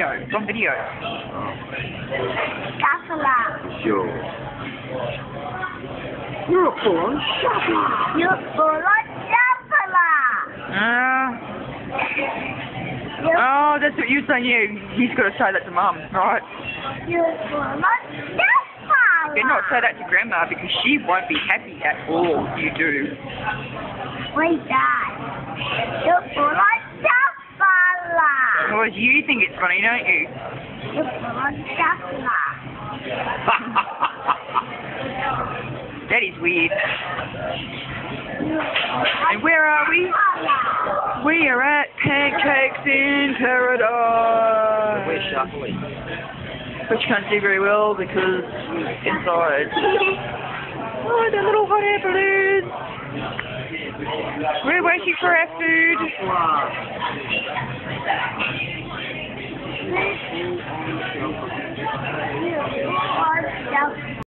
video. It's on video. Shuffler. Sure. You're a full-on shuffler. You're full of shuffler. Oh, that's what you're saying. Yeah, he's got to say that to Mum, right? You're full of shuffler. You not say that to Grandma because she won't be happy at all if you do. Wait, Dad. You're full of shuffler. Well, you think it's funny, don't you? You're full of shuffler. That is weird. And where are we? We are at Pancakes in Paradise. We're shuffling. But you can't see very well because inside. Oh, the little hot air balloons. We're waiting for our food. You're full of shuffler.